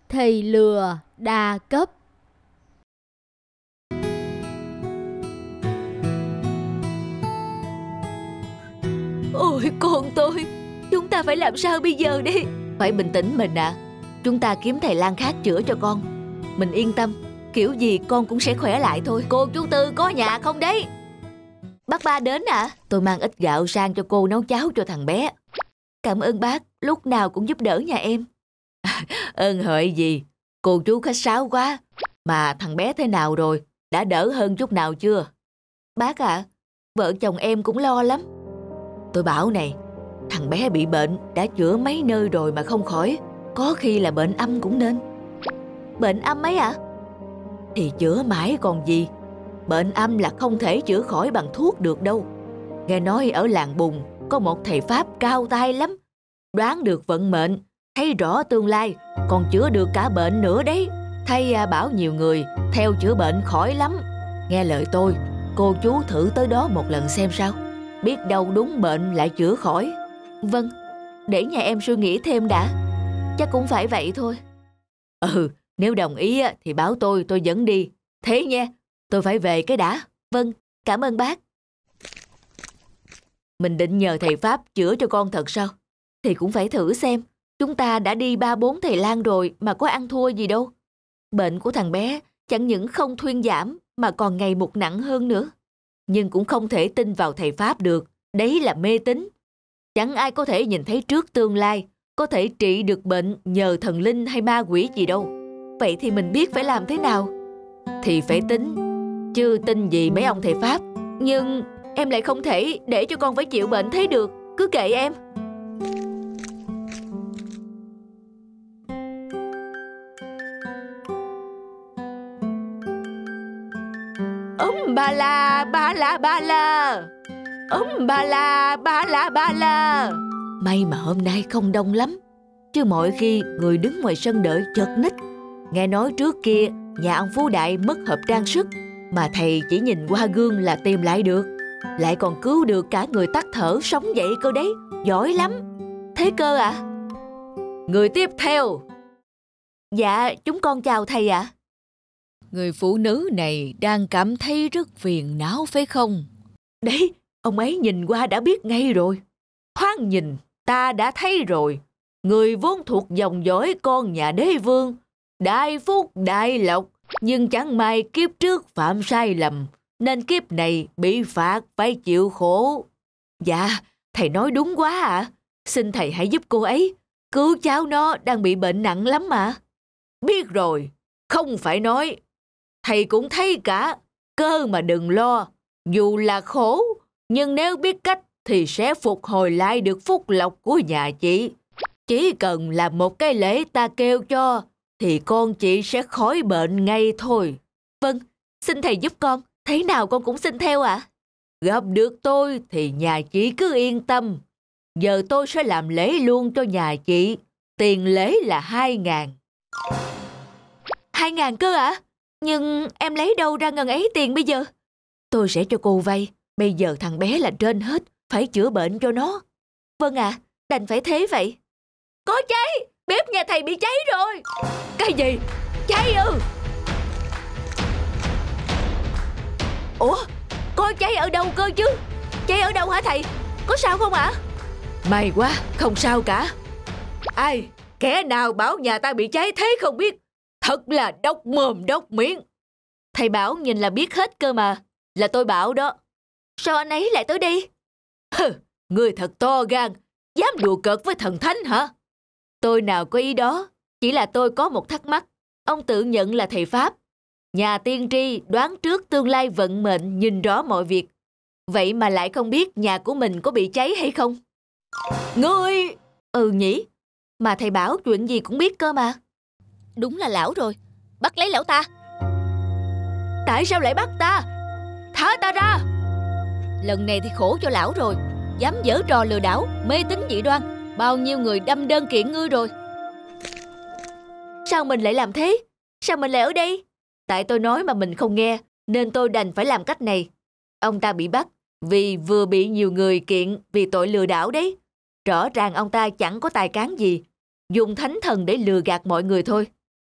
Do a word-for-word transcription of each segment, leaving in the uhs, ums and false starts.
Thầy lừa đa cấp. Ôi con tôi, chúng ta phải làm sao bây giờ đi? Phải bình tĩnh mình ạ. À. Chúng ta kiếm thầy lang khác chữa cho con. Mình yên tâm, kiểu gì con cũng sẽ khỏe lại thôi. Cô chú Tư có nhà không đấy? Bác Ba đến à? Tôi mang ít gạo sang cho cô nấu cháo cho thằng bé. Cảm ơn bác, lúc nào cũng giúp đỡ nhà em. Ơn hợi gì, cô chú khách sáo quá. Mà thằng bé thế nào rồi? Đã đỡ hơn chút nào chưa? Bác ạ, à, vợ chồng em cũng lo lắm. Tôi bảo này, thằng bé bị bệnh đã chữa mấy nơi rồi mà không khỏi. Có khi là bệnh âm cũng nên. Bệnh âm ấy ạ? À? Thì chữa mãi còn gì. Bệnh âm là không thể chữa khỏi bằng thuốc được đâu. Nghe nói ở làng Bùng có một thầy Pháp cao tay lắm, đoán được vận mệnh, thấy rõ tương lai, còn chữa được cả bệnh nữa đấy. Thầy à, bảo nhiều người theo chữa bệnh khỏi lắm. Nghe lời tôi, cô chú thử tới đó một lần xem sao. Biết đâu đúng bệnh lại chữa khỏi. Vâng, để nhà em suy nghĩ thêm đã. Chắc cũng phải vậy thôi. Ừ, nếu đồng ý thì báo tôi, tôi dẫn đi. Thế nha, tôi phải về cái đã. Vâng, cảm ơn bác. Mình định nhờ thầy Pháp chữa cho con thật sao? Thì cũng phải thử xem. Chúng ta đã đi ba bốn thầy lang rồi mà có ăn thua gì đâu. Bệnh của thằng bé chẳng những không thuyên giảm mà còn ngày một nặng hơn nữa. Nhưng cũng không thể tin vào thầy Pháp được. Đấy là mê tín. Chẳng ai có thể nhìn thấy trước tương lai, có thể trị được bệnh nhờ thần linh hay ma quỷ gì đâu. Vậy thì mình biết phải làm thế nào? Thì phải tính, chứ tin gì mấy ông thầy Pháp. Nhưng em lại không thể để cho con phải chịu bệnh thế được. Cứ kệ em. Ôm ba la ba la ba la, ôm ba la ba la ba la. May mà hôm nay không đông lắm, chứ mọi khi người đứng ngoài sân đợi chật ních. Nghe nói trước kia nhà ông Phú Đại mất hộp trang sức, mà thầy chỉ nhìn qua gương là tìm lại được, lại còn cứu được cả người tắc thở sống dậy cơ đấy. Giỏi lắm. Thế cơ ạ? À? Người tiếp theo. Dạ, chúng con chào thầy ạ. À. Người phụ nữ này đang cảm thấy rất phiền não phải không? Đấy, ông ấy nhìn qua đã biết ngay rồi. Thoáng nhìn, ta đã thấy rồi. Người vốn thuộc dòng dõi con nhà đế vương, đại phúc đại lộc, nhưng chẳng may kiếp trước phạm sai lầm, nên kiếp này bị phạt phải chịu khổ. Dạ, thầy nói đúng quá ạ. À. Xin thầy hãy giúp cô ấy, cứu cháu nó đang bị bệnh nặng lắm mà. Biết rồi, không phải nói. Thầy cũng thấy cả, cơ mà đừng lo. Dù là khổ, nhưng nếu biết cách thì sẽ phục hồi lại được phúc lộc của nhà chị. Chỉ cần làm một cái lễ ta kêu cho, thì con chị sẽ khỏi bệnh ngay thôi. Vâng, xin thầy giúp con, thế nào con cũng xin theo ạ. À? Gặp được tôi thì nhà chị cứ yên tâm. Giờ tôi sẽ làm lễ luôn cho nhà chị. Tiền lễ là hai ngàn. Hai ngàn cơ ạ? À? Nhưng em lấy đâu ra ngần ấy tiền bây giờ? Tôi sẽ cho cô vay. Bây giờ thằng bé là trên hết, phải chữa bệnh cho nó. Vâng ạ, à, đành phải thế vậy. Có cháy, bếp nhà thầy bị cháy rồi. Cái gì? Cháy ư? Ủa, có cháy ở đâu cơ chứ? Cháy ở đâu hả thầy? Có sao không ạ? À? May quá, không sao cả. Ai, kẻ nào bảo nhà ta bị cháy thế không biết. Thật là độc mồm độc miệng. Thầy bảo nhìn là biết hết cơ mà. Là tôi bảo đó. Sao anh ấy lại tới đây? Hừ, người thật to gan, dám đùa cợt với thần thánh hả? Tôi nào có ý đó. Chỉ là tôi có một thắc mắc. Ông tự nhận là thầy Pháp, nhà tiên tri đoán trước tương lai vận mệnh, nhìn rõ mọi việc. Vậy mà lại không biết nhà của mình có bị cháy hay không? Ngươi... Ừ nhỉ. Mà thầy bảo chuyện gì cũng biết cơ mà. Đúng là lão rồi. Bắt lấy lão ta. Tại sao lại bắt ta? Thả ta ra. Lần này thì khổ cho lão rồi. Dám giở trò lừa đảo, mê tín dị đoan. Bao nhiêu người đâm đơn kiện ngươi rồi. Sao mình lại làm thế? Sao mình lại ở đây? Tại tôi nói mà mình không nghe, nên tôi đành phải làm cách này. Ông ta bị bắt vì vừa bị nhiều người kiện vì tội lừa đảo đấy. Rõ ràng ông ta chẳng có tài cán gì, dùng thánh thần để lừa gạt mọi người thôi.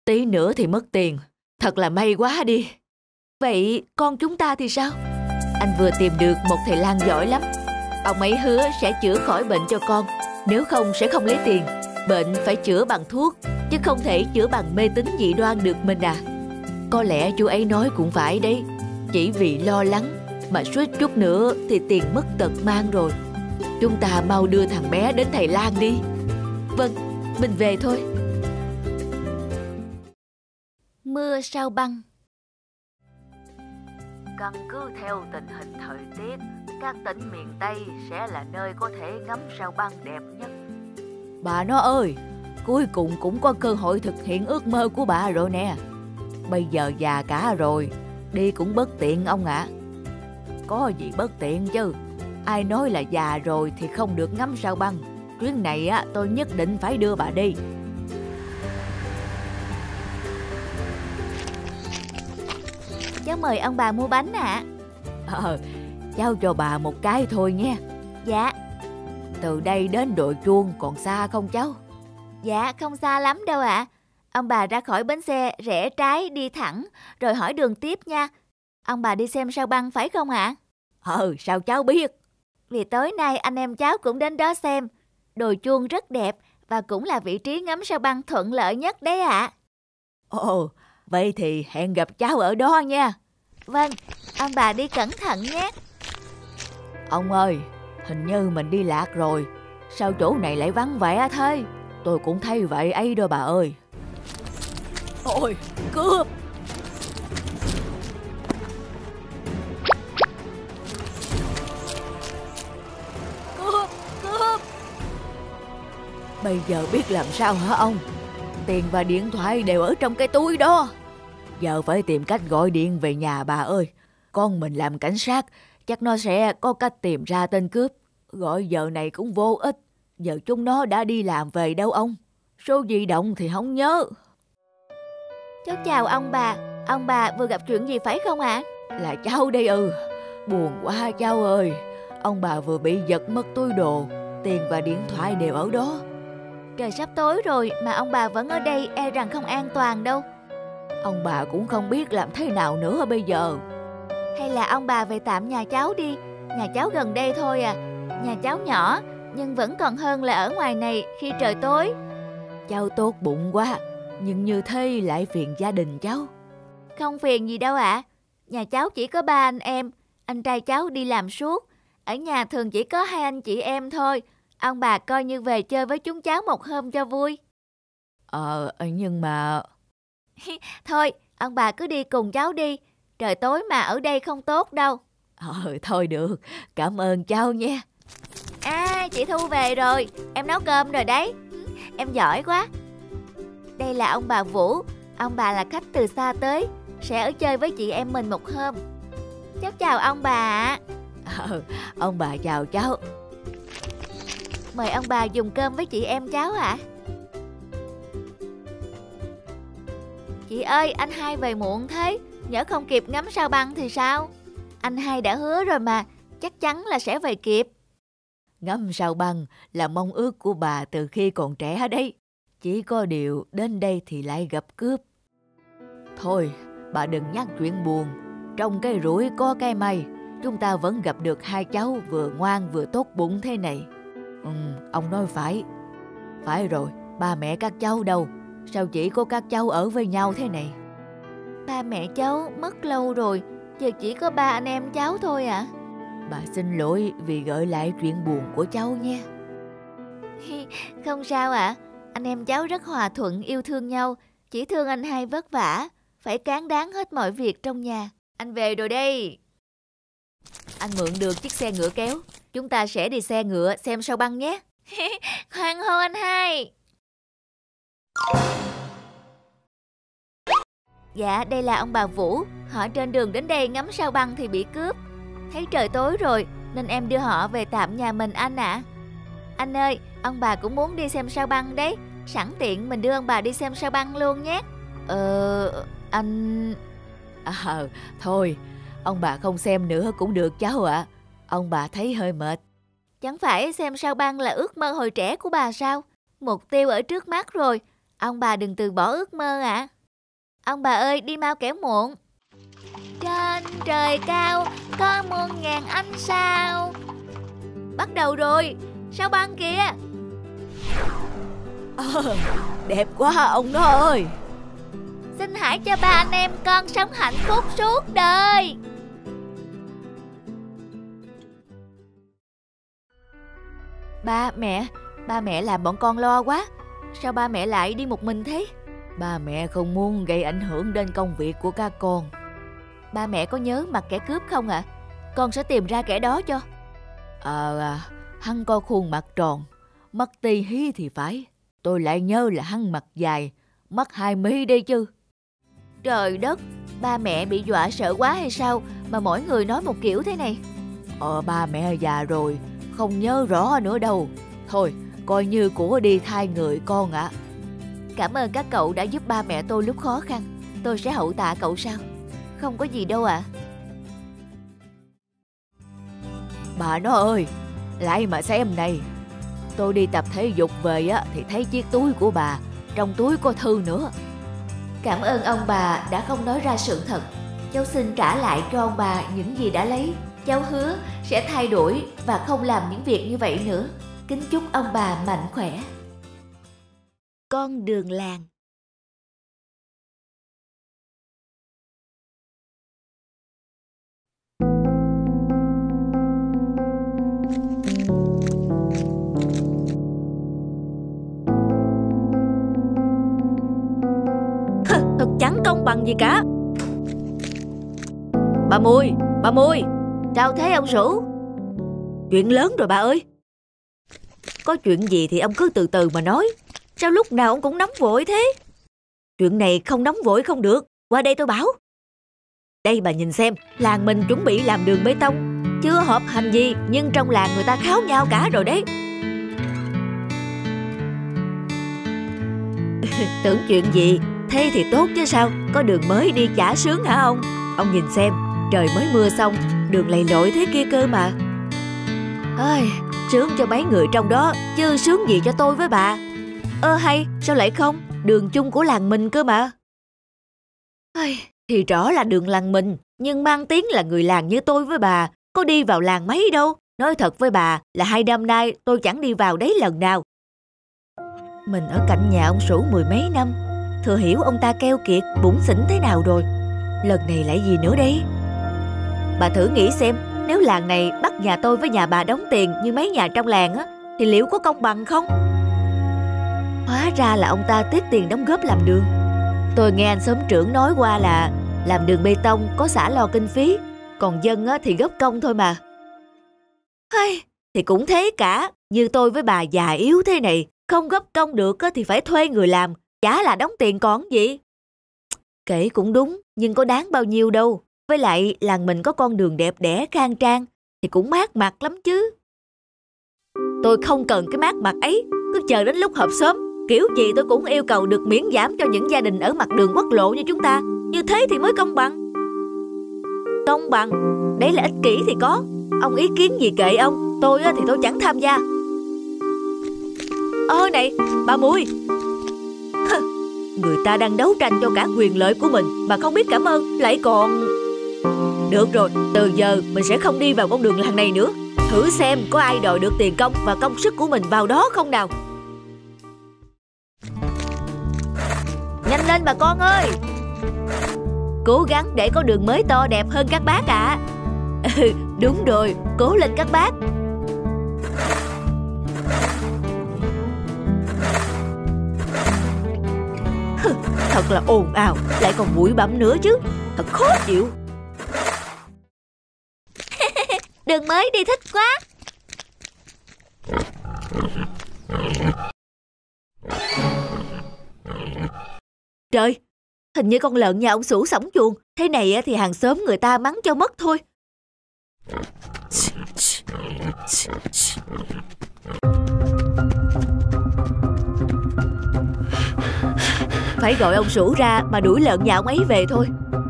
tí nữa thì mất tiền. Thật là may quá đi. Vậy con chúng ta thì sao? Anh vừa tìm được một thầy lang giỏi lắm. Ông ấy hứa sẽ chữa khỏi bệnh cho con. Nếu không sẽ không lấy tiền. Bệnh phải chữa bằng thuốc, chứ không thể chữa bằng mê tín dị đoan được mình à. Có lẽ chú ấy nói cũng phải đấy. Chỉ vì lo lắng mà suýt chút nữa thì tiền mất tật mang rồi. Chúng ta mau đưa thằng bé đến thầy lang đi. Vâng, mình về thôi. Mưa sao băng. Căn cứ theo tình hình thời tiết, các tỉnh miền Tây sẽ là nơi có thể ngắm sao băng đẹp nhất. Bà nó ơi, cuối cùng cũng có cơ hội thực hiện ước mơ của bà rồi nè. Bây giờ già cả rồi, đi cũng bất tiện ông ạ. À. Có gì bất tiện chứ, ai nói là già rồi thì không được ngắm sao băng. Chuyến này á, tôi nhất định phải đưa bà đi. Cháu mời ông bà mua bánh ạ. À. Ờ, cháu cho bà một cái thôi nghe. Dạ. Từ đây đến Đồi Chuông còn xa không cháu? Dạ, không xa lắm đâu ạ. À. Ông bà ra khỏi bến xe, rẽ trái đi thẳng, rồi hỏi đường tiếp nha. Ông bà đi xem sao băng phải không ạ? À? Ừ, sao cháu biết? Vì tối nay anh em cháu cũng đến đó xem. Đồi Chuông rất đẹp và cũng là vị trí ngắm sao băng thuận lợi nhất đấy ạ. À. Ồ, vậy thì hẹn gặp cháu ở đó nha. Vâng, ông bà đi cẩn thận nhé. Ông ơi, hình như mình đi lạc rồi. Sao chỗ này lại vắng vẻ thế? Tôi cũng thấy vậy ấy đó bà ơi. Ôi, cướp! Cướp, cướp! Bây giờ biết làm sao hả ông? Tiền và điện thoại đều ở trong cái túi đó. Giờ phải tìm cách gọi điện về nhà bà ơi. Con mình làm cảnh sát, chắc nó sẽ có cách tìm ra tên cướp. Gọi giờ này cũng vô ích. Giờ chúng nó đã đi làm về đâu ông? Số di động thì không nhớ. Cháu chào ông bà. Ông bà vừa gặp chuyện gì phải không ạ? À? Là cháu đây ừ. Buồn quá cháu ơi. Ông bà vừa bị giật mất túi đồ. Tiền và điện thoại đều ở đó. Trời sắp tối rồi mà ông bà vẫn ở đây, e rằng không an toàn đâu. Ông bà cũng không biết làm thế nào nữa bây giờ. Hay là ông bà về tạm nhà cháu đi. Nhà cháu gần đây thôi à. Nhà cháu nhỏ, nhưng vẫn còn hơn là ở ngoài này khi trời tối. Cháu tốt bụng quá, nhưng như thế lại phiền gia đình cháu. Không phiền gì đâu ạ. À. Nhà cháu chỉ có ba anh em. Anh trai cháu đi làm suốt. Ở nhà thường chỉ có hai anh chị em thôi. Ông bà coi như về chơi với chúng cháu một hôm cho vui. Ờ, nhưng mà... Thôi, ông bà cứ đi cùng cháu đi. Trời tối mà ở đây không tốt đâu. Ờ, thôi được. Cảm ơn cháu nha. À, chị Thu về rồi. Em nấu cơm rồi đấy. Em giỏi quá. Đây là ông bà Vũ. Ông bà là khách từ xa tới. Sẽ ở chơi với chị em mình một hôm. Cháu chào ông bà ạ. Ờ, ông bà chào cháu. Mời ông bà dùng cơm với chị em cháu ạ. À? Chị ơi, anh Hai về muộn thế. Nhỡ không kịp ngắm sao băng thì sao? Anh Hai đã hứa rồi mà. Chắc chắn là sẽ về kịp. Ngắm sao băng là mong ước của bà từ khi còn trẻ đấy. Chỉ có điều đến đây thì lại gặp cướp. Thôi, bà đừng nhắc chuyện buồn. Trong cái rủi có cái may. Chúng ta vẫn gặp được hai cháu vừa ngoan vừa tốt bụng thế này. Ừ, ông nói phải. Phải rồi, ba mẹ các cháu đâu? Sao chỉ có các cháu ở với nhau thế này? Ba mẹ cháu mất lâu rồi. Giờ chỉ có ba anh em cháu thôi ạ. À? Bà xin lỗi vì gợi lại chuyện buồn của cháu nha. Không sao ạ. À. Anh em cháu rất hòa thuận yêu thương nhau. Chỉ thương anh Hai vất vả. Phải cán đáng hết mọi việc trong nhà. Anh về rồi đây. Anh mượn được chiếc xe ngựa kéo. Chúng ta sẽ đi xe ngựa xem sao băng nhé. Khoan hô anh Hai. Dạ, đây là ông bà Vũ. Họ trên đường đến đây ngắm sao băng thì bị cướp. Thấy trời tối rồi nên em đưa họ về tạm nhà mình anh ạ. À. Anh ơi, ông bà cũng muốn đi xem sao băng đấy. Sẵn tiện mình đưa ông bà đi xem sao băng luôn nhé. Ờ, anh... À, thôi, ông bà không xem nữa cũng được cháu ạ. À. Ông bà thấy hơi mệt. Chẳng phải xem sao băng là ước mơ hồi trẻ của bà sao? Mục tiêu ở trước mắt rồi. Ông bà đừng từ bỏ ước mơ ạ. À. Ông bà ơi, đi mau kẻo muộn. Trên trời cao có muôn ngàn ánh sao. Bắt đầu rồi, sao băng kìa. À, đẹp quá ông đó ơi. Xin hãy cho ba anh em con sống hạnh phúc suốt đời. Ba mẹ, ba mẹ làm bọn con lo quá. Sao ba mẹ lại đi một mình thế? Ba mẹ không muốn gây ảnh hưởng đến công việc của các con. Ba mẹ có nhớ mặt kẻ cướp không ạ? À? Con sẽ tìm ra kẻ đó cho. Ờ à, hắn có khuôn mặt tròn, mắt ti hí thì phải. Tôi lại nhớ là hắn mặt dài, mắt hai mí đây chứ. Trời đất, ba mẹ bị dọa sợ quá hay sao mà mỗi người nói một kiểu thế này? Ờ ba mẹ già rồi, không nhớ rõ nữa đâu. Thôi, coi như của đi thay người con ạ. À. Cảm ơn các cậu đã giúp ba mẹ tôi lúc khó khăn. Tôi sẽ hậu tạ cậu sau. Không có gì đâu ạ. À. Bà nó ơi, lại mà xem này. Tôi đi tập thể dục về á thì thấy chiếc túi của bà, trong túi có thư nữa. Cảm ơn ông bà đã không nói ra sự thật. Cháu xin trả lại cho ông bà những gì đã lấy. Cháu hứa sẽ thay đổi và không làm những việc như vậy nữa. Kính chúc ông bà mạnh khỏe. Con đường làng. Thật chẳng công bằng gì cả. Bà Mùi, bà Mùi. Sao thế ông Sủ? Chuyện lớn rồi bà ơi. Có chuyện gì thì ông cứ từ từ mà nói. Sao lúc nào ông cũng nóng vội thế? Chuyện này không nóng vội không được. Qua đây tôi bảo. Đây bà nhìn xem, làng mình chuẩn bị làm đường bê tông. Chưa họp hành gì, nhưng trong làng người ta kháo nhau cả rồi đấy. Tưởng chuyện gì, thế thì tốt chứ sao. Có đường mới đi chả sướng hả ông? Ông nhìn xem, trời mới mưa xong, đường lầy lội thế kia cơ mà. Ơi, sướng cho mấy người trong đó, chứ sướng gì cho tôi với bà. Ơ hay, sao lại không? Đường chung của làng mình cơ mà. Ây, thì rõ là đường làng mình, nhưng mang tiếng là người làng như tôi với bà, có đi vào làng mấy đâu. Nói thật với bà là hai năm nay tôi chẳng đi vào đấy lần nào. Mình ở cạnh nhà ông Sủ mười mấy năm, thừa hiểu ông ta keo kiệt, bủn xỉn thế nào rồi. Lần này lại gì nữa đây? Bà thử nghĩ xem, nếu làng này bắt nhà tôi với nhà bà đóng tiền như mấy nhà trong làng á, thì liệu có công bằng không? Hóa ra là ông ta tiếc tiền đóng góp làm đường. Tôi nghe anh xóm trưởng nói qua là làm đường bê tông có xã lo kinh phí, còn dân á thì góp công thôi mà. Hay, thì cũng thế cả. Như tôi với bà già yếu thế này, không góp công được á thì phải thuê người làm, chả là đóng tiền còn gì. Kể cũng đúng, nhưng có đáng bao nhiêu đâu. Với lại làng mình có con đường đẹp đẽ khang trang thì cũng mát mặt lắm chứ. Tôi không cần cái mát mặt ấy, cứ chờ đến lúc họp xóm, kiểu gì tôi cũng yêu cầu được miễn giảm cho những gia đình ở mặt đường quốc lộ như chúng ta. Như thế thì mới công bằng. Công bằng? Đấy là ích kỷ thì có. Ông ý kiến gì kệ ông, tôi thì tôi chẳng tham gia. Ơ này, bà Mùi. Người ta đang đấu tranh cho cả quyền lợi của mình mà không biết cảm ơn, lại còn... Được rồi, từ giờ mình sẽ không đi vào con đường làng này nữa. Thử xem có ai đòi được tiền công và công sức của mình vào đó không nào. Nhanh lên bà con ơi. Cố gắng để có đường mới to đẹp hơn các bác ạ. À. Đúng rồi, cố lên các bác. Thật là ồn ào, lại còn bụi bặm nữa chứ. Thật khó chịu. Đường mới đi thích quá. Trời, hình như con lợn nhà ông Sủ sổng chuồng. Thế này thì hàng xóm người ta mắng cho mất thôi. Phải gọi ông Sủ ra mà đuổi lợn nhà ông ấy về thôi.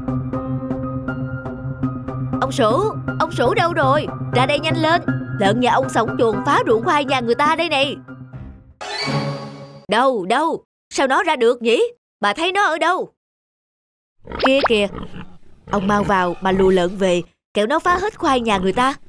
Ông Sủ, ông Sủ đâu rồi? Ra đây nhanh lên. Lợn nhà ông sổng chuồng phá ruộng khoai nhà người ta đây này. Đâu, đâu? Sao nó ra được nhỉ? Bà thấy nó ở đâu? Kia kìa, ông mau vào mà lùa lợn về, kẻo nó phá hết khoai nhà người ta.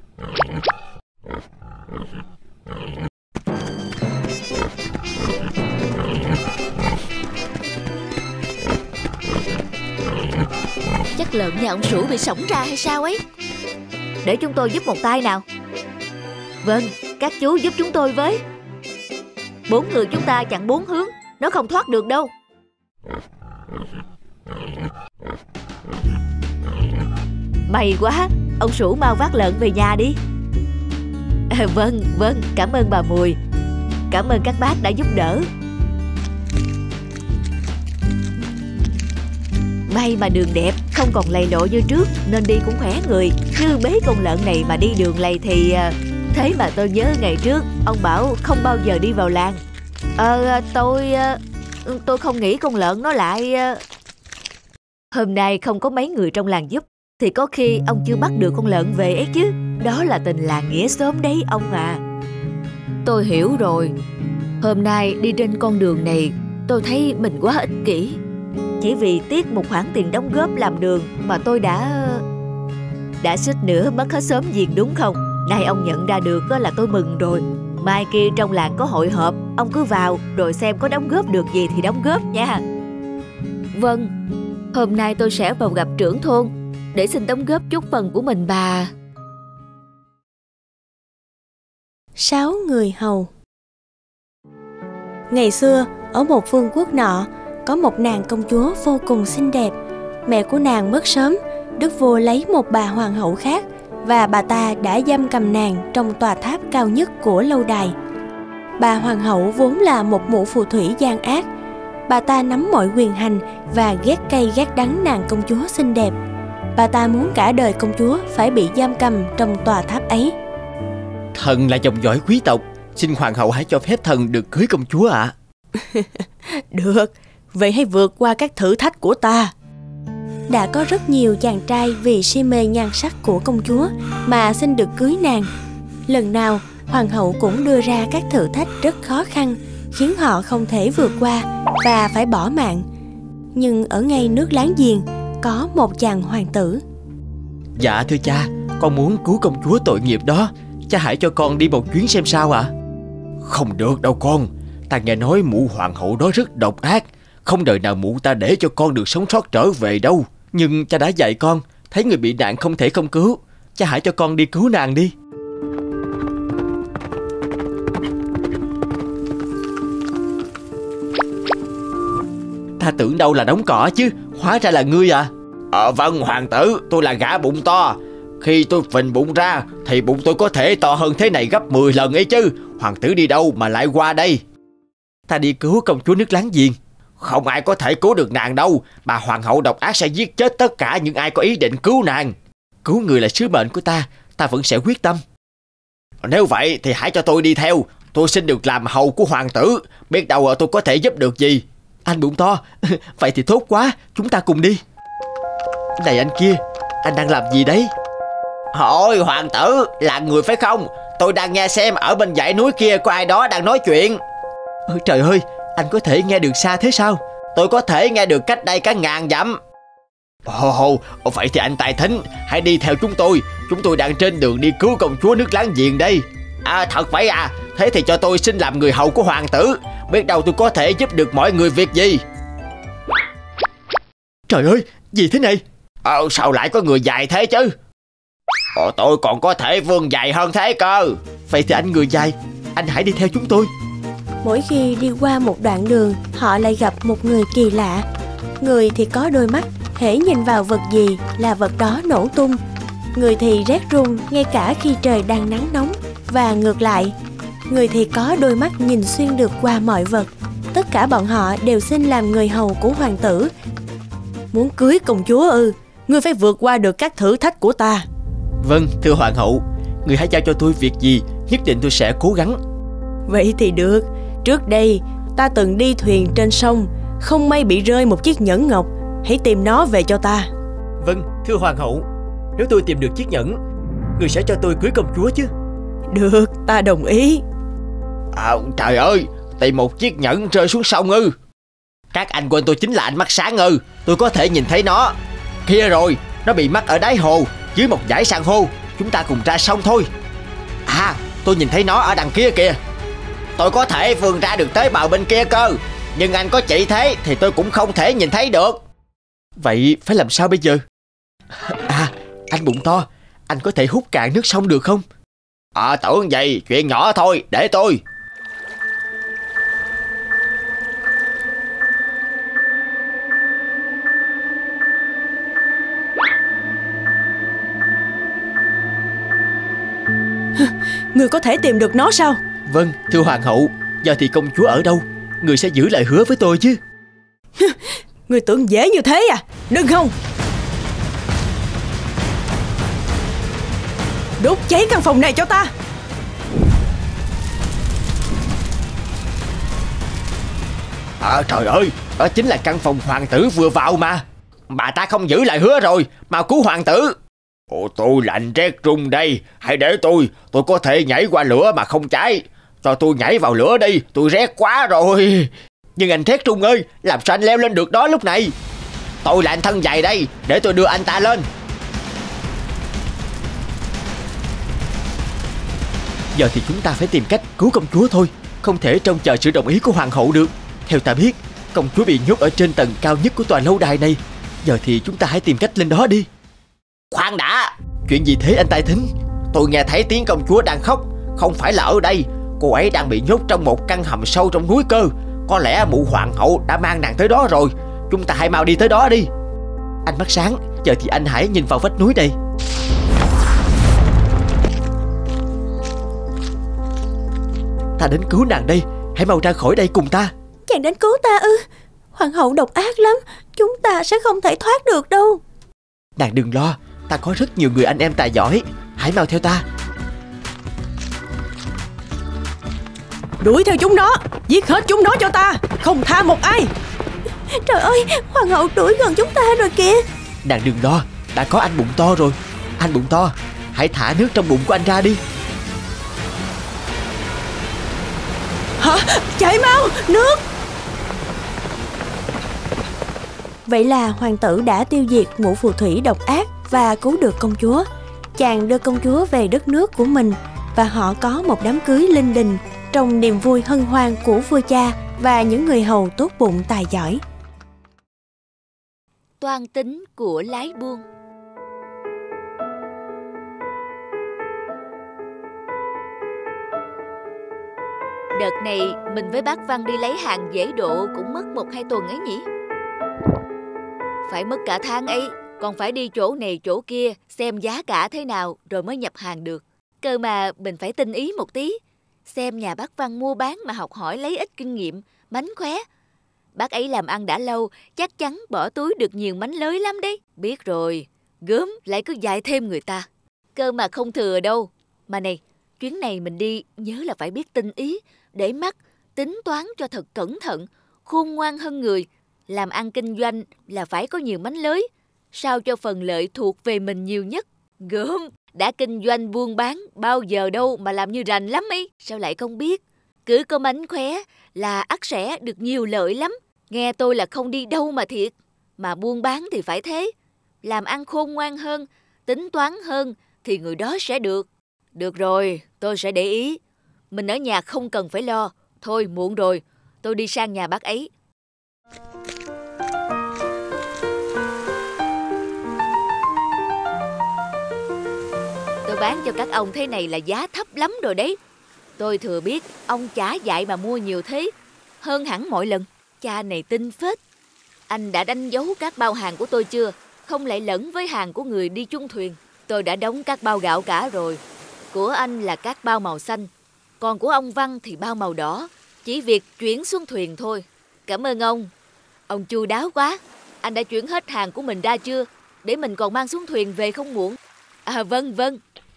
Chắc lợn nhà ông Sửu bị sổng ra hay sao ấy. Để chúng tôi giúp một tay nào. Vâng, các chú giúp chúng tôi với. Bốn người chúng ta chặn bốn hướng, nó không thoát được đâu. May quá, ông Sửu mau vác lợn về nhà đi. À, vâng, vâng, cảm ơn bà Mùi. Cảm ơn các bác đã giúp đỡ. May mà đường đẹp, không còn lầy lội như trước, nên đi cũng khỏe người. Chứ bế con lợn này mà đi đường lầy thì... Thế mà tôi nhớ ngày trước ông bảo không bao giờ đi vào làng. Ờ tôi Tôi không nghĩ con lợn nó lại... Hôm nay không có mấy người trong làng giúp thì có khi ông chưa bắt được con lợn về ấy chứ. Đó là tình làng nghĩa xóm đấy ông à. Tôi hiểu rồi. Hôm nay đi trên con đường này tôi thấy mình quá ích kỷ. Chỉ vì tiếc một khoản tiền đóng góp làm đường mà tôi đã... Đã suýt nữa mất hết xóm giềng đúng không? Nay ông nhận ra được là tôi mừng rồi. Mai kia trong làng có hội họp, ông cứ vào rồi xem có đóng góp được gì thì đóng góp nha. Vâng, hôm nay tôi sẽ vào gặp trưởng thôn để xin đóng góp chút phần của mình bà. Sáu người hầu. Ngày xưa, ở một vương quốc nọ, có một nàng công chúa vô cùng xinh đẹp. Mẹ của nàng mất sớm, đức vua lấy một bà hoàng hậu khác và bà ta đã giam cầm nàng trong tòa tháp cao nhất của lâu đài. Bà hoàng hậu vốn là một mụ phù thủy gian ác. Bà ta nắm mọi quyền hành và ghét cay ghét đắng nàng công chúa xinh đẹp. Bà ta muốn cả đời công chúa phải bị giam cầm trong tòa tháp ấy. Thần là dòng dõi quý tộc, xin hoàng hậu hãy cho phép thần được cưới công chúa ạ. À. Được, vậy hãy vượt qua các thử thách của ta. Đã có rất nhiều chàng trai vì si mê nhan sắc của công chúa mà xin được cưới nàng. Lần nào hoàng hậu cũng đưa ra các thử thách rất khó khăn, khiến họ không thể vượt qua và phải bỏ mạng. Nhưng ở ngay nước láng giềng có một chàng hoàng tử. Dạ thưa cha, con muốn cứu công chúa tội nghiệp đó. Cha hãy cho con đi một chuyến xem sao ạ. À? Không được đâu con. Ta nghe nói mụ hoàng hậu đó rất độc ác. Không đời nào mụ ta để cho con được sống sót trở về đâu. Nhưng cha đã dạy con, thấy người bị nạn không thể không cứu. Cha hãy cho con đi cứu nàng đi. Ta tưởng đâu là đống cỏ chứ, hóa ra là ngươi à. Ờ vâng hoàng tử, tôi là gã bụng to. Khi tôi phình bụng ra thì bụng tôi có thể to hơn thế này gấp mười lần ấy chứ. Hoàng tử đi đâu mà lại qua đây? Ta đi cứu công chúa nước láng giềng. Không ai có thể cứu được nàng đâu. Bà hoàng hậu độc ác sẽ giết chết tất cả những ai có ý định cứu nàng. Cứu người là sứ mệnh của ta. Ta vẫn sẽ quyết tâm. Nếu vậy thì hãy cho tôi đi theo. Tôi xin được làm hầu của hoàng tử. Biết đâu tôi có thể giúp được gì. Anh bụng to. Vậy thì tốt quá, chúng ta cùng đi. Này anh kia, anh đang làm gì đấy? Ôi hoàng tử, là người phải không? Tôi đang nghe xem ở bên dãy núi kia có ai đó đang nói chuyện. Ôi, trời ơi, anh có thể nghe được xa thế sao? Tôi có thể nghe được cách đây cả ngàn dặm. Ồ, oh, vậy thì anh tài thính, hãy đi theo chúng tôi. Chúng tôi đang trên đường đi cứu công chúa nước láng giềng đây. À thật vậy à? Thế thì cho tôi xin làm người hầu của hoàng tử. Biết đâu tôi có thể giúp được mọi người việc gì. Trời ơi, gì thế này? Ờ, sao lại có người dài thế chứ? Ờ, tôi còn có thể vươn dài hơn thế cơ. Vậy thì anh người dài, anh hãy đi theo chúng tôi. Mỗi khi đi qua một đoạn đường, họ lại gặp một người kỳ lạ. Người thì có đôi mắt, hễ nhìn vào vật gì là vật đó nổ tung. Người thì rét run ngay cả khi trời đang nắng nóng. Và ngược lại, người thì có đôi mắt nhìn xuyên được qua mọi vật. Tất cả bọn họ đều xin làm người hầu của hoàng tử. Muốn cưới công chúa ư? Ngươi phải vượt qua được các thử thách của ta. Vâng, thưa hoàng hậu. Người hãy giao cho tôi việc gì, nhất định tôi sẽ cố gắng. Vậy thì được. Trước đây ta từng đi thuyền trên sông, không may bị rơi một chiếc nhẫn ngọc. Hãy tìm nó về cho ta. Vâng, thưa hoàng hậu. Nếu tôi tìm được chiếc nhẫn, người sẽ cho tôi cưới công chúa chứ? Được, ta đồng ý. À, trời ơi, tìm một chiếc nhẫn rơi xuống sông ư? Các anh quên tôi chính là anh mắt sáng ư? tôi có thể nhìn thấy nó. Kia rồi, nó bị mắc ở đáy hồ, dưới một dải san hô. Chúng ta cùng ra sông thôi. À, tôi nhìn thấy nó ở đằng kia kìa. Tôi có thể vươn ra được tới bờ bên kia cơ, nhưng anh có chỉ thế thì tôi cũng không thể nhìn thấy được. Vậy phải làm sao bây giờ? À, anh bụng to, anh có thể hút cạn nước sông được không? À, tưởng gì, chuyện nhỏ thôi, để tôi. Người có thể tìm được nó sao? Vâng, thưa hoàng hậu. Giờ thì công chúa ở đâu? Người sẽ giữ lời hứa với tôi chứ. Người tưởng dễ như thế à? Đừng không. Đốt cháy căn phòng này cho ta. À, trời ơi, đó chính là căn phòng hoàng tử vừa vào mà. Bà ta không giữ lời hứa rồi, mau cứu hoàng tử. Ồ, tôi lạnh rét run đây. Hãy để tôi, tôi có thể nhảy qua lửa mà không cháy. Cho tôi nhảy vào lửa đi, tôi rét quá rồi. Nhưng anh Rét Trung ơi, làm sao anh leo lên được đó lúc này? Tôi là anh thân dày đây, để tôi đưa anh ta lên. Giờ thì chúng ta phải tìm cách cứu công chúa thôi, không thể trông chờ sự đồng ý của hoàng hậu được. Theo ta biết, công chúa bị nhốt ở trên tầng cao nhất của tòa lâu đài này. Giờ thì chúng ta hãy tìm cách lên đó đi. Khoan đã, chuyện gì thế anh Tài Thính? Tôi nghe thấy tiếng công chúa đang khóc. Không phải là ở đây, cô ấy đang bị nhốt trong một căn hầm sâu trong núi cơ. Có lẽ mụ hoàng hậu đã mang nàng tới đó rồi. Chúng ta hãy mau đi tới đó đi. Anh mắt sáng, giờ thì anh hãy nhìn vào vách núi đây. Ta đến cứu nàng đây, hãy mau ra khỏi đây cùng ta. Chàng đến cứu ta ư? Hoàng hậu độc ác lắm, chúng ta sẽ không thể thoát được đâu. Nàng đừng lo, ta có rất nhiều người anh em tài giỏi. Hãy mau theo ta. Đuổi theo chúng nó, giết hết chúng nó cho ta, không tha một ai. Trời ơi, hoàng hậu đuổi gần chúng ta rồi kìa. Nàng đừng lo, đã có anh bụng to rồi. Anh bụng to, hãy thả nước trong bụng của anh ra đi. Hả? Chạy mau, nước. Vậy là hoàng tử đã tiêu diệt ngũ phù thủy độc ác và cứu được công chúa. Chàng đưa công chúa về đất nước của mình và họ có một đám cưới linh đình trong niềm vui hân hoan của vua cha và những người hầu tốt bụng tài giỏi. Toan tính của lái buôn. Đợt này mình với bác Văn đi lấy hàng dễ độ cũng mất một hai tuần ấy nhỉ? Phải mất cả tháng ấy, còn phải đi chỗ này chỗ kia xem giá cả thế nào rồi mới nhập hàng được. Cơ mà mình phải tinh ý một tí, xem nhà bác Văn mua bán mà học hỏi lấy ít kinh nghiệm, mánh khóe. Bác ấy làm ăn đã lâu, chắc chắn bỏ túi được nhiều mánh lới lắm đấy. Biết rồi, gớm lại cứ dạy thêm người ta. Cơ mà không thừa đâu. Mà này, chuyến này mình đi nhớ là phải biết tinh ý, để mắt, tính toán cho thật cẩn thận, khôn ngoan hơn người. Làm ăn kinh doanh là phải có nhiều mánh lới, sao cho phần lợi thuộc về mình nhiều nhất. Gớm, đã kinh doanh buôn bán bao giờ đâu mà làm như rành lắm ý. Sao lại không biết? Cứ có mánh khóe là ắt sẽ được nhiều lợi lắm. Nghe tôi là không đi đâu mà thiệt. Mà buôn bán thì phải thế. Làm ăn khôn ngoan hơn, tính toán hơn thì người đó sẽ được. Được rồi, tôi sẽ để ý. Mình ở nhà không cần phải lo. Thôi muộn rồi, tôi đi sang nhà bác ấy. Tôi bán cho các ông thế này là giá thấp lắm rồi đấy. Tôi thừa biết ông chả dạy mà mua nhiều thế, hơn hẳn mọi lần. Cha này tinh phết. Anh đã đánh dấu các bao hàng của tôi chưa? Không lại lẫn với hàng của người đi chung thuyền. Tôi đã đóng các bao gạo cả rồi. Của anh là các bao màu xanh, còn của ông Văn thì bao màu đỏ. Chỉ việc chuyển xuống thuyền thôi. Cảm ơn ông. Ông chu đáo quá. Anh đã chuyển hết hàng của mình ra chưa? Để mình còn mang xuống thuyền về không muộn. À vâng vâng.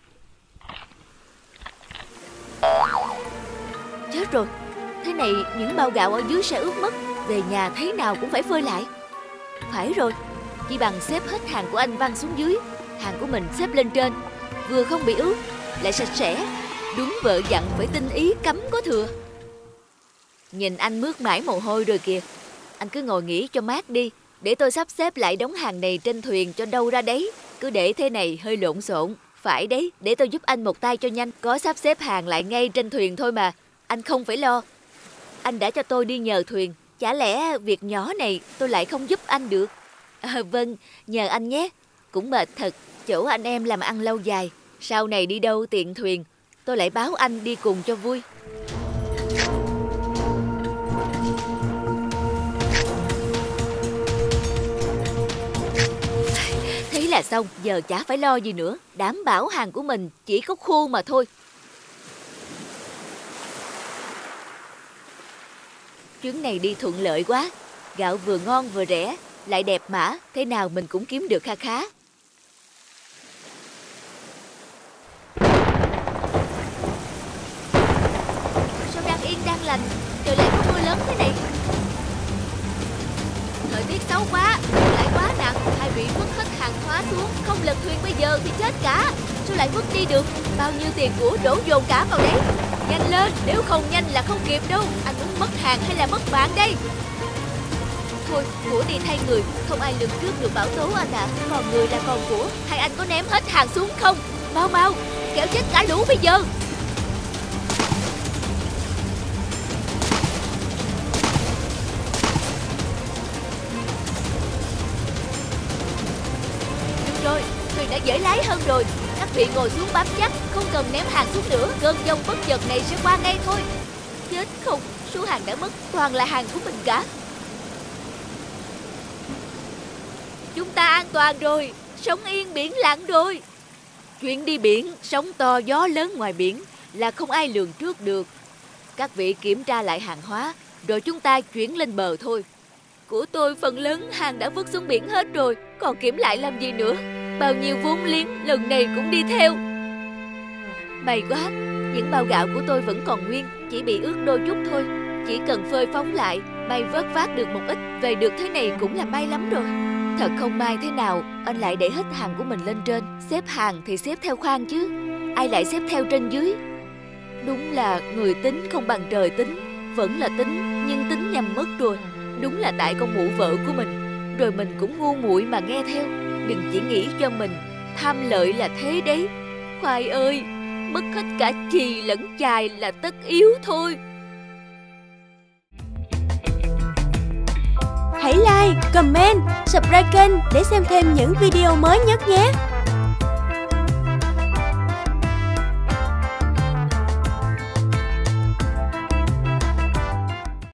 Chết rồi, thế này những bao gạo ở dưới sẽ ướt mất. Về nhà thế nào cũng phải phơi lại. Phải rồi, chỉ bằng xếp hết hàng của anh Văn xuống dưới, hàng của mình xếp lên trên. Vừa không bị ướt, lại sạch sẽ. Đúng vợ dặn phải tinh ý cấm có thừa. Nhìn anh mướt mãi mồ hôi rồi kìa. Anh cứ ngồi nghỉ cho mát đi, để tôi sắp xếp lại đống hàng này trên thuyền cho đâu ra đấy. Cứ để thế này hơi lộn xộn. Phải đấy, để tôi giúp anh một tay cho nhanh. Có sắp xếp hàng lại ngay trên thuyền thôi mà. Anh không phải lo. Anh đã cho tôi đi nhờ thuyền. Chả lẽ việc nhỏ này tôi lại không giúp anh được? À, vâng, nhờ anh nhé. Cũng mệt thật, chỗ anh em làm ăn lâu dài. Sau này đi đâu tiện thuyền, tôi lại báo anh đi cùng cho vui. Thế là xong, giờ chả phải lo gì nữa. Đảm bảo hàng của mình chỉ có khô mà thôi. Chuyến này đi thuận lợi quá. Gạo vừa ngon vừa rẻ, lại đẹp mã, thế nào mình cũng kiếm được kha khá. Sao đang yên đang lành, trời lại có mưa lớn thế này? Thời tiết xấu quá, lại quá nặng, hay bị mất hết hàng hóa xuống, không lật thuyền bây giờ thì chết cả. Sao lại mất đi được? Bao nhiêu tiền của đổ dồn cả vào đấy. Nhanh lên, nếu không nhanh là không kịp đâu. Anh muốn mất hàng hay là mất bạn đây? Thôi, của đi thay người, không ai lường trước được bão tố anh ạ. À. Còn người là còn của, hay anh có ném hết hàng xuống không? Mau mau, kẻo chết cả lũ bây giờ. Được rồi, thuyền đã dễ lái hơn rồi. Các vị ngồi xuống bám chắc, không cần ném hàng xuống nữa. Cơn giông bất chợt này sẽ qua ngay thôi. Chết không, số hàng đã mất, toàn là hàng của mình cả. Chúng ta an toàn rồi, sống yên biển lặng rồi. Chuyện đi biển, sóng to gió lớn ngoài biển là không ai lường trước được. Các vị kiểm tra lại hàng hóa, rồi chúng ta chuyển lên bờ thôi. Của tôi phần lớn hàng đã vứt xuống biển hết rồi, còn kiểm lại làm gì nữa. Bao nhiêu vốn liếng lần này cũng đi theo. May quá, những bao gạo của tôi vẫn còn nguyên, chỉ bị ướt đôi chút thôi. Chỉ cần phơi phóng lại, may vớt vát được một ít, về được thế này cũng là may lắm rồi. Thật không may thế nào, anh lại để hết hàng của mình lên trên. Xếp hàng thì xếp theo khoang chứ, ai lại xếp theo trên dưới. Đúng là người tính không bằng trời tính. Vẫn là tính, nhưng tính nhầm mất rồi. Đúng là tại con mụ vợ của mình. Rồi mình cũng ngu muội mà nghe theo. Đừng chỉ nghĩ cho mình, tham lợi là thế đấy. Khoai ơi, mất hết cả chì lẫn chài là tất yếu thôi. Hãy like, comment, subscribe kênh để xem thêm những video mới nhất nhé.